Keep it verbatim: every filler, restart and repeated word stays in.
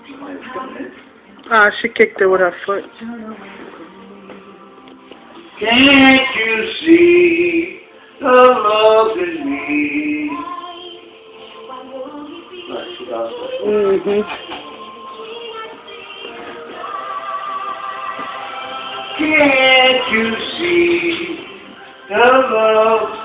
Ah, she kicked it with her foot. Can't you see the love in me? Mhm. Can't you see the love